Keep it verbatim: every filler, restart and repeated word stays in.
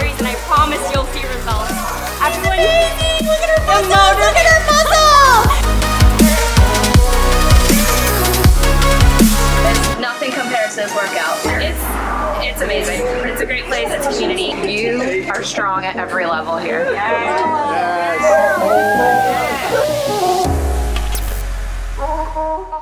series, and I promise you'll see results. Everyone, look at her muscle! Look at her muscle! It's nothing compares to this workout. It's it's amazing. It's a great place. It's a community. You are strong at every level here. Yes. Yes.